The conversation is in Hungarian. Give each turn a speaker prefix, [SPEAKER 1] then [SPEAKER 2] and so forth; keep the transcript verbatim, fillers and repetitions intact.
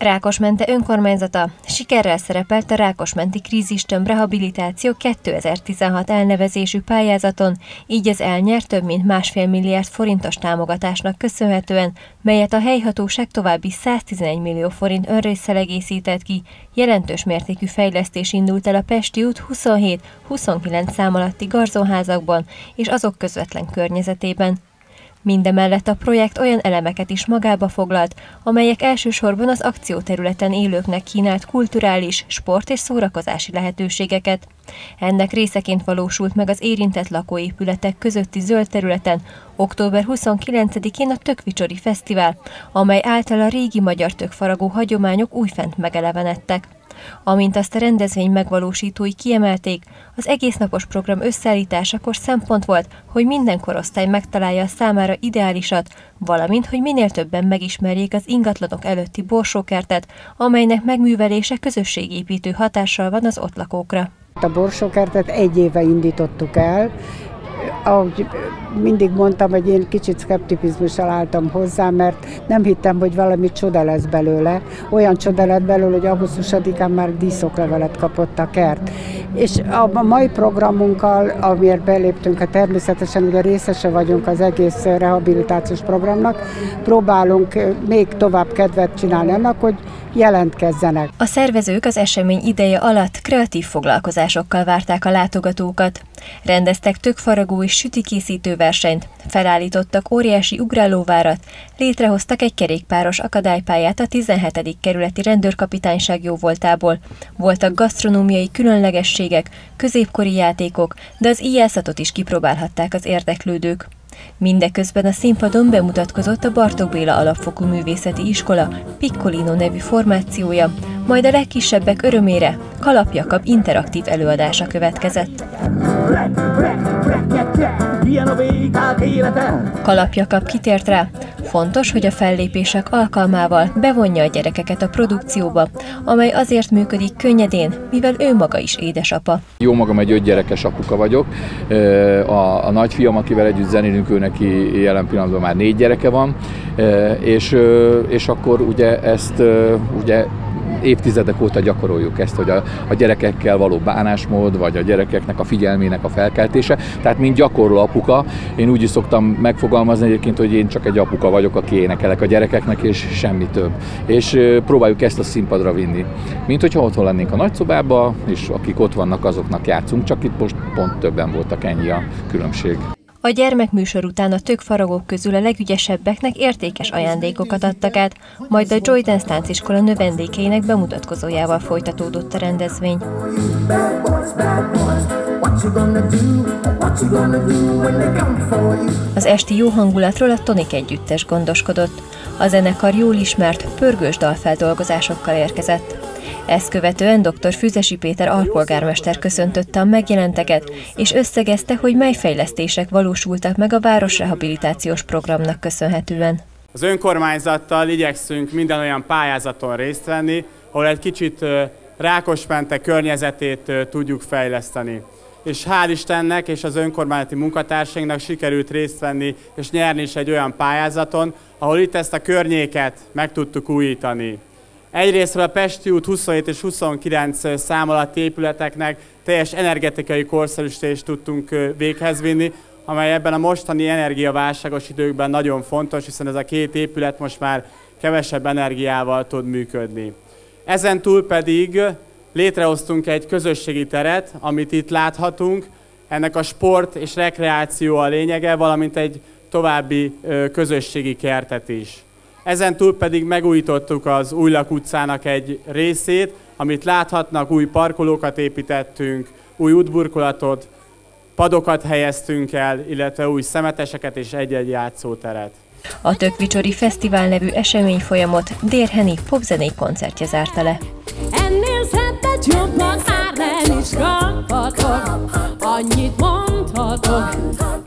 [SPEAKER 1] Rákosmente önkormányzata sikerrel szerepelt a Rákosmenti Krízistömb Rehabilitáció kétezer-tizenhat elnevezésű pályázaton, így az elnyert több mint másfél milliárd forintos támogatásnak köszönhetően, melyet a helyhatóság további száztizenegy millió forint önrésszel egészített ki. Jelentős mértékű fejlesztés indult el a Pesti út huszonhét-huszonkilenc szám alatti garzonházakban és azok közvetlen környezetében. Mindemellett a projekt olyan elemeket is magába foglalt, amelyek elsősorban az akcióterületen élőknek kínált kulturális, sport és szórakozási lehetőségeket. Ennek részeként valósult meg az érintett lakóépületek közötti zöld területen október huszonkilencedikén a Tökvicsori Fesztivál, amely által a régi magyar tökfaragó hagyományok újfent megelevenedtek. Amint azt a rendezvény megvalósítói kiemelték, az egésznapos program összeállításakor szempont volt, hogy minden korosztály megtalálja a számára ideálisat, valamint, hogy minél többen megismerjék az ingatlanok előtti borsókertet, amelynek megművelése közösségépítő hatással van az ott lakókra.
[SPEAKER 2] A borsókertet egy éve indítottuk el. Ahogy mindig mondtam, hogy én kicsit szkepticizmussal álltam hozzá, mert nem hittem, hogy valami csoda lesz belőle. Olyan csoda lett belőle, hogy augusztusadikán már díszoklevelet kapott a kert. És a mai programunkkal, amiért beléptünk, hát természetesen ugye részese vagyunk az egész rehabilitációs programnak, próbálunk még tovább kedvet csinálni annak, hogy jelentkezzenek.
[SPEAKER 1] A szervezők az esemény ideje alatt kreatív foglalkozásokkal várták a látogatókat. Rendeztek tökfaragó és sütikészítő versenyt, felállítottak óriási ugrálóvárat, létrehoztak egy kerékpáros akadálypályát a tizenhetedik kerületi rendőrkapitányság jóvoltából. Voltak gasztronómiai különlegességek, középkori játékok, de az íjászatot is kipróbálhatták az érdeklődők. Mindeközben a színpadon bemutatkozott a Bartók Béla Alapfokú Művészeti Iskola Piccolino nevű formációja, majd a legkisebbek örömére Kalap Jakab interaktív előadása következett. Kalap Jakab kitért rá, fontos, hogy a fellépések alkalmával bevonja a gyerekeket a produkcióba, amely azért működik könnyedén, mivel ő maga is édesapa.
[SPEAKER 3] Jó magam egy öt gyerekes apuka vagyok. A, a nagyfiam, akivel együtt zenélünk, ő neki jelen pillanatban már négy gyereke van, és, és akkor ugye ezt ugye évtizedek óta gyakoroljuk ezt, hogy a, a gyerekekkel való bánásmód, vagy a gyerekeknek a figyelmének a felkeltése. Tehát mint gyakorló apuka, én úgy is szoktam megfogalmazni egyébként, hogy én csak egy apuka vagyok, aki énekelek a gyerekeknek, és semmi több. És próbáljuk ezt a színpadra vinni. Mint hogyha otthon lennénk a nagyszobában, és akik ott vannak, azoknak játszunk, csak itt most pont többen voltak, ennyi a különbség.
[SPEAKER 1] A gyermekműsor után a tökfaragók közül a legügyesebbeknek értékes ajándékokat adtak át, majd a Joy Dance tánciskola növendékeinek bemutatkozójával folytatódott a rendezvény. Az esti jó hangulatról a Tonik együttes gondoskodott. A zenekar jól ismert, pörgős dalfeldolgozásokkal érkezett. Ezt követően dr. Füzesi Péter alpolgármester köszöntötte a megjelenteket, és összegezte, hogy mely fejlesztések valósultak meg a városrehabilitációs programnak köszönhetően.
[SPEAKER 4] Az önkormányzattal igyekszünk minden olyan pályázaton részt venni, ahol egy kicsit Rákosmente környezetét tudjuk fejleszteni. És hál' Istennek és az önkormányzati munkatársainknak sikerült részt venni és nyerni is egy olyan pályázaton, ahol itt ezt a környéket meg tudtuk újítani. Egyrésztről a Pesti út huszonhét és huszonkilenc szám alatti épületeknek teljes energetikai korszerűsítést tudtunk véghez vinni, amely ebben a mostani energiaválságos időkben nagyon fontos, hiszen ez a két épület most már kevesebb energiával tud működni. Ezen túl pedig létrehoztunk egy közösségi teret, amit itt láthatunk. Ennek a sport és rekreáció a lényege, valamint egy további közösségi kertet is. Ezen túl pedig megújítottuk az Újlak utcának egy részét, amit láthatnak, új parkolókat építettünk, új útburkolatot, padokat helyeztünk el, illetve új szemeteseket és egy-egy játszóteret.
[SPEAKER 1] A Tökvicsori Fesztivál nevű eseményfolyamot Dér Henning popzenék koncertje zárta le.
[SPEAKER 5] Ennél szebbet jobban árlen is kaphatok, annyit mondhatok.